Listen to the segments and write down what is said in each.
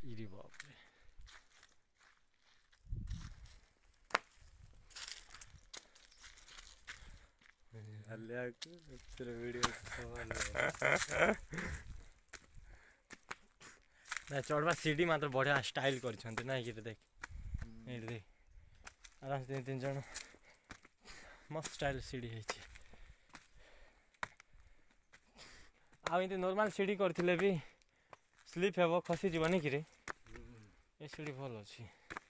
इरी बाप रे ना चढ़वा सीढ़ी मात्र बढ़िया स्टाइल कर देख ये देख आराम से 3 जन मस्त स्टाइल सीढ़ी है आमती नॉर्मल सीढ़ी करथिले भी स्लीप हे खसी जीवन कि ये सीढ़ी भल अच्छी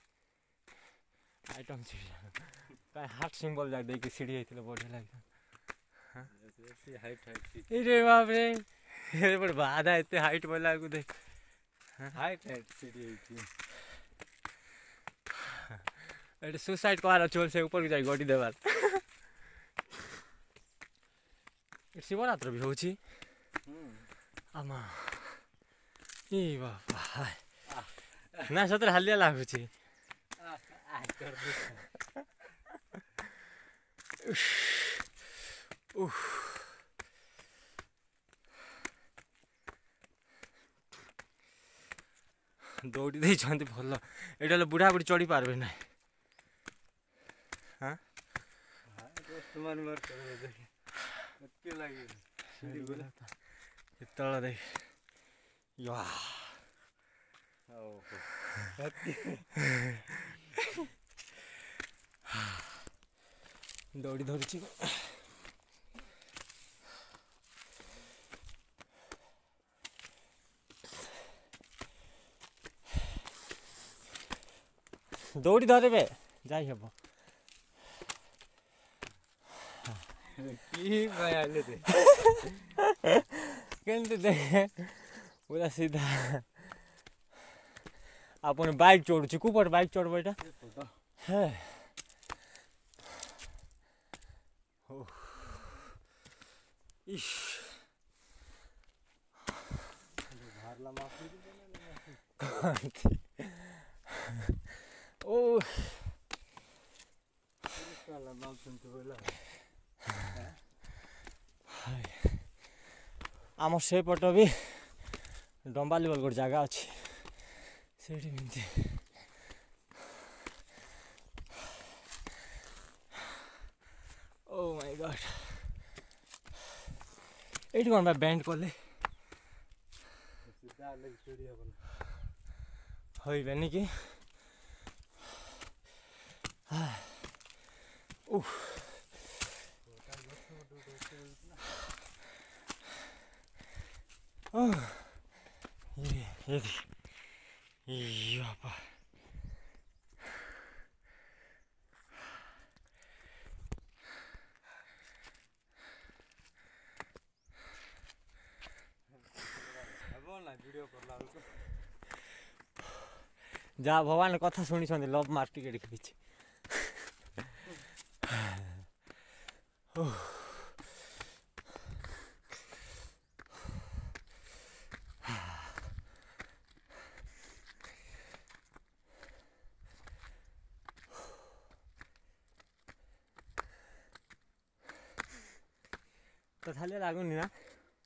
आइटम सीढ़ी हार्ट सिंबल जाक देखिए सीढ़ी होती बढ़िया लगे रे बाप रे बड़े बाधा एते हाइट बोला को देख हाइट सीढ़ी होती सुसाइड कर चोल से ऊपर जाए गड़ी देवार शिवरात्र भी होची आमा ए बाबा ना सतर हालिया लागुची दौड़ी दे भल ये बुढ़ा बुढ़ी चढ़ी पार्बे ना हाँ तल देख दौड़ी धरी दौड़ी धरबे जाई हेब देख पूरा सीधा अपन बाइक चढ़ुची कुपर बाइक चढ़ब एटा है इश ओ आम से पट भी डंबाली बोल गोटे जगह अच्छी से ओ माय गॉड ये कौन बैंड कले होइबेनी कि बापा जा भगवान कथा शुणी लव मार्क टिके पीछे तो थाले लागुनी ना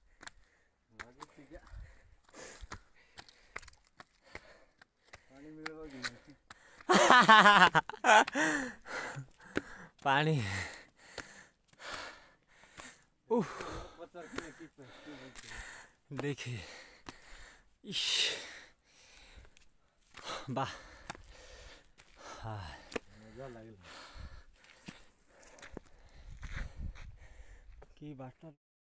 पानी देखिए इश वाह मजा लगे की बात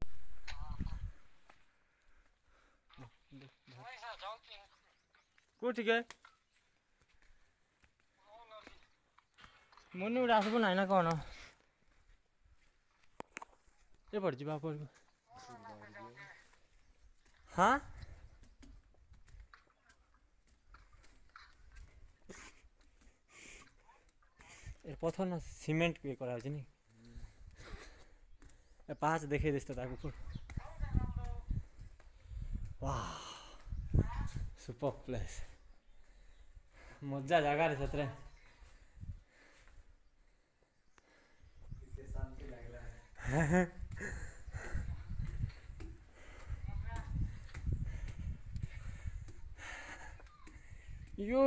कोठी के मन गोटे आसब ना कौन ये पड़ी बाप हाँ ए पथर ना सीमेंट ये करा नहीं पाँच देखे दिसता ताकू वाह सुपर प्लेस मजा जगह रे सतरे यो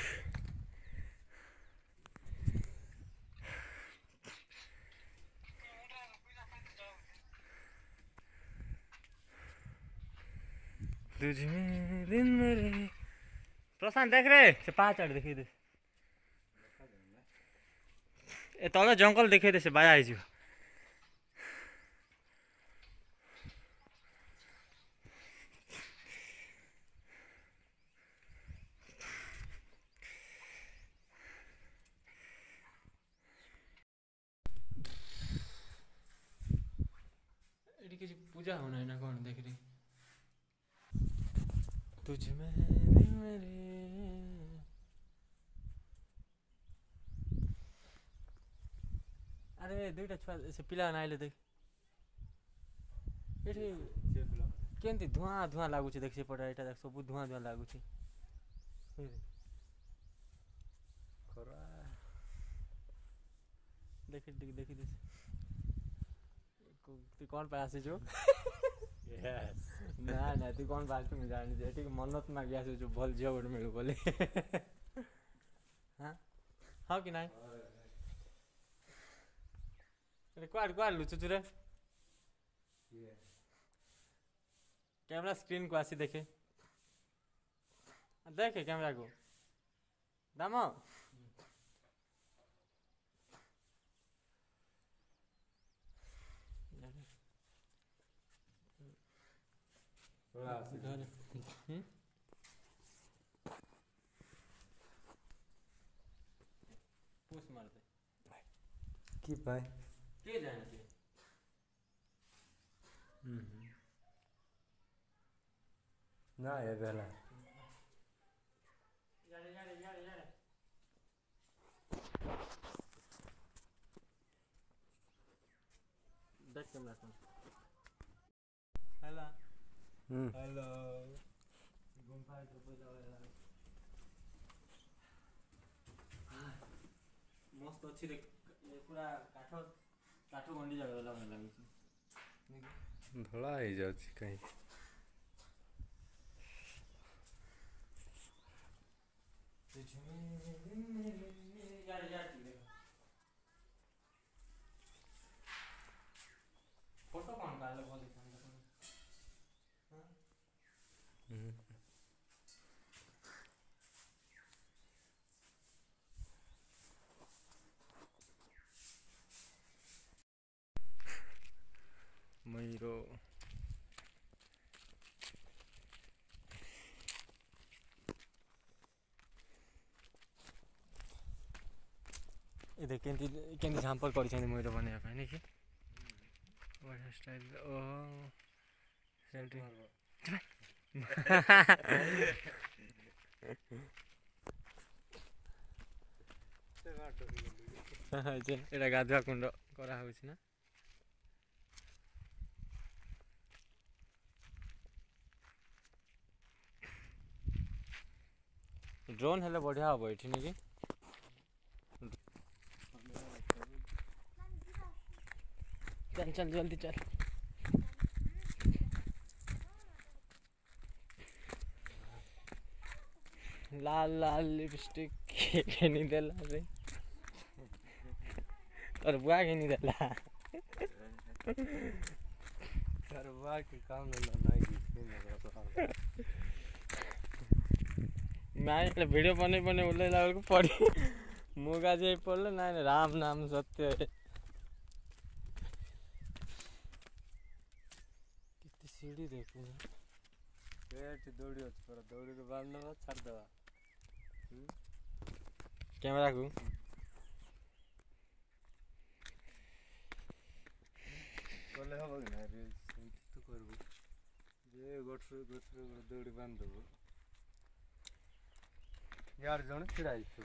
तुझमें दिन मेरे प्रशांत देख रे से पाँच आड़ देखी दे ए तल जंगल देखी दे से बाया आई किसी पूजा होना है ना कौन देख रही तुझमें दिन मेरे अरे दुईटा छुआ से पिला आइले देख एठी केमती धुआं धुआं लागुଛି देख सेपट एटा देख सब धुआं धुआं लागुଛି खरा देखि देखि दे तू कौन पे आसे जो यस ना ना तू कौन बात में जानी जे ठीक मन्नत मांगी आसे जो भल झियो गोटे मिलू बोले हां हां कि नहीं अरे quad quad लुचु Chure camera screen को आसी देखे देखे कैमरा को दामो पुश मारते की भाई के जाने थे ना ये बेला यारे देख कैमरा को हेलो हेलो गुम्फा के ऊपर जाओ मस्त अच्छी देख ये पूरा काठ काठ गंडी जगह लगे लाଗୁଛି धड़ा हो जाଉଛି कहीं फोटो कौन काले बोल मयूरो ये देख केंती झांपल कर मयूर बनवा नहीं कि बढ़िया स्टाइल ओ एटा गाधुआ कुंड करा होछि ना ड्रोन हेले बढ़िया हम ये नहीं चल चल जल्दी चल लाल लाल लिपस्टिक के नहीं देला रे और बुआ के नहीं देला करवा के काम नहीं मैं वीडियो बने बने बोले लागल को पड़ी मुगा जे पड़ल ना राम नाम सत्य है कितनी सीढ़ी देखो पेट दौड़ी अछि पर दौड़ी के बांध दवा छाड़ दवा कैमरा को कले हो ना रे तो करबो जे गोठरे दौड़ी बांध दबो यार जण छिड़ाई तू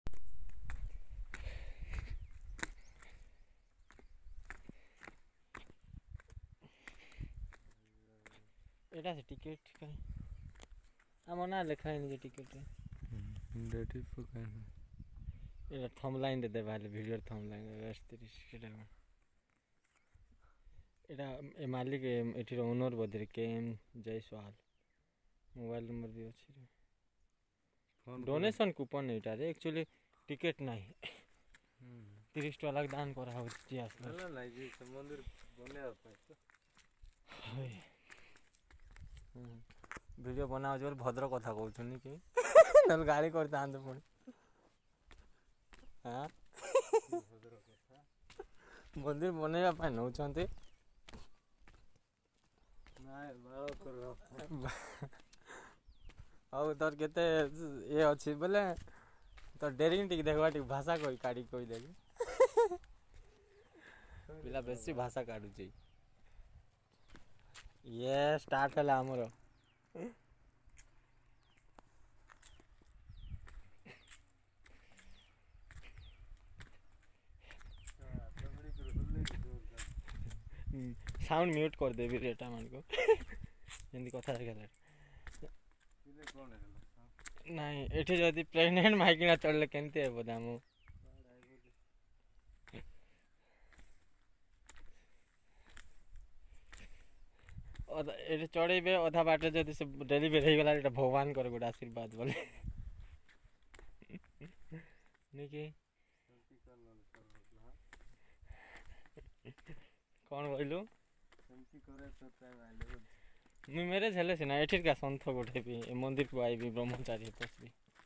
एटा से टिकट कहीं हम ना लिखा है नहीं टिकट रेडी पकान एटा थंबलाइन दे भाले वीडियो थंबलाइन रास्ते सेटा एटा ए मालिक एठी ओनर बदरे के एम जयसवाल मोबाइल नंबर भी अछि रे डोनेशन कूपन एटा रे एक्चुअली टिकट नाही 30 टका लाग दान करा हो जी आसला ଭଲ ଲାଗି ସେ ମନ୍ଦିର ବନେଇବା ପାଇଁ ତ वीडियो बनाओ जो भद्र कथा कहछनी कि नल गाली करता आंद पुणी हां ଭଦ୍ର କଥା मंदिर बनेଇବା ପାଇଁ ନଉଛନ୍ତି ନାଇଁ ବାଳ କର ଆଉ ତୋର କେତେ ଏ ଅଛି ବୋଲେ ତ ଡେରିଂ ଟିକେ देखवा ଟିକେ भाषा कोई काढी कोई देबी पिला बेसी भाषा काढुची ये स्टार्ट होला हमरो साउंड म्यूट कर देबी रेटा मान को हिंदी कथा देखला ପିଲେ କ'ଣ ହେଲା नहीं एठी जदी प्रेग्नेंट माइकिना चढ़ले केनते हे बदामु एठी चढ़ेबे अधा बाटे जदी से डिलीवरी हे गेला एटा भगवान कर गोड आशीर्वाद बोले निकी ସେମିତି କଲ कौन बोलू ସେମିତି କରେ ତ ଟାଇମ୍ ଆଇଲେ मुई मेरे झेले सिना एठी का संथ गोठे भी ए मंदिर को आईबी ब्रह्मचारी पसबी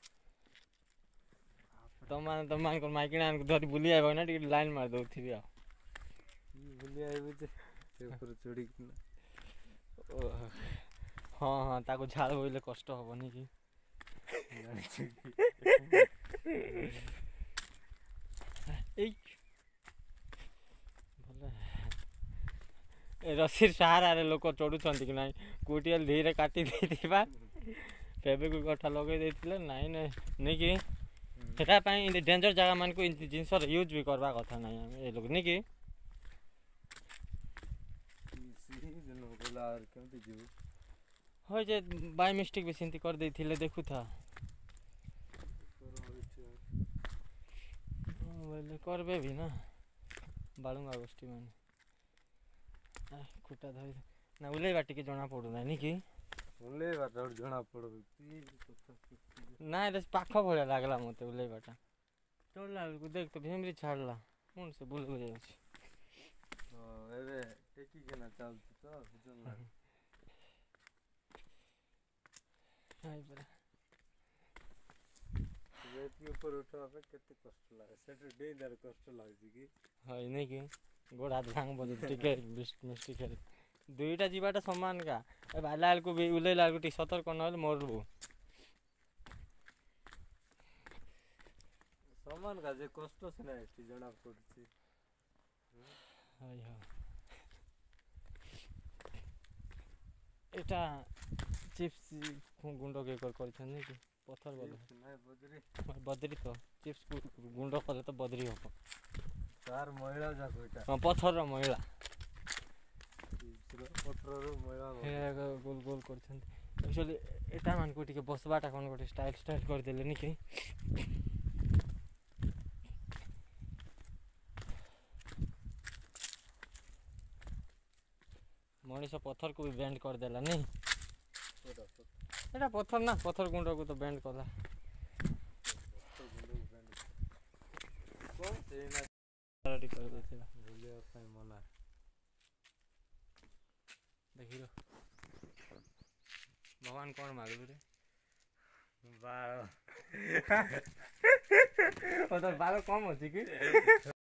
तमान को माइकिना धरी बुली आइबो ना टिके लाइन मार दउथिबी आ ବୁଲି ଆଇବୁ ଯେ ସେ ଉପରେ ଚଢ଼ିକିନା हाँ हाँ ताको झाड़ बोइले कष्ट हबनी कि ଜାଣିଛୁ କି ए भले ए रसीर सहारा रे लोक चढ़ुछंती कि नाही कुटियल धीरे काटी देथिबा फेबे को गठा लगे देथिले नाही नै कि सेटा पई डेंजर जगह मान को जिंस यूज भी करबा कथा नाही ए लोग नि कि ଜନ ଗଲା ଆର କେମିତି ଯିବୁ होय जे बाय मिस्टेक भी सिंती कर देथिले देखु था बोले करबे भी ना बालुंगा गोष्ठी माने खुटा धरि ना उले बाटी के जना पडु ना नि कि ଓହ୍ଲେଇ ବାଟ ଜଣା ପଡ଼ିବ କି କଥା ना रे पाख भले लागला मते उले बाटा चढ़ला को देख तो भेमरी छाड़ला कौन से बुल हो जाउछ ହଁ ଏବେ ଟେକିକିନା ଚାଲୁଛି ତ ବୁଝୁନା हाय बरा ଏତିକି ଉପରେ ଉଠିବା ପାଇଁ କେତେ କଷ୍ଟ ଲାଗେ ସେଠି ଡେଇଁଦାର କଷ୍ଟ ଲାଗୁଛି କି हाय नै कि गोड़ हाथ भांग बजे टिके मिस्टेक है दुईटा जीवाटा समान का ए भाला को भी उले लाल को टी सतर्क न होले मरबो ସମାନ କା ଯେ କଷ୍ଟ ସିନା ଏଠି ଜଣା ପଡୁଛି हाय हा एटा चिप्स गुंडो के कर छन कि पत्थर बदल ନାଇଁ ବଦ୍ରି बदरी तो चिप्स गुंडो करे तो बदरी हो ତାର ମହିଳା ଯାକ ଏଇଟା हां पत्थर रो महिला ପଥରରୁ ମହିଳା हे गोल गोल कर छन एक्चुअली एटा मान को टिके बसबाटा कोन गोटे स्टाइल कर देले नि कि मनीष पत्थर को भी बेंड कर देला नहीं एटा पत्थर ना पत्थर गुंडो को तो बेंड करला କ'ଣ ସେଇନା रेडी कर देथिला ବୁଲିବା ପାଇଁ ମନା देखिलो भगवान कौन मागलु रे ବାଳ ओ तो बाल कम होची कि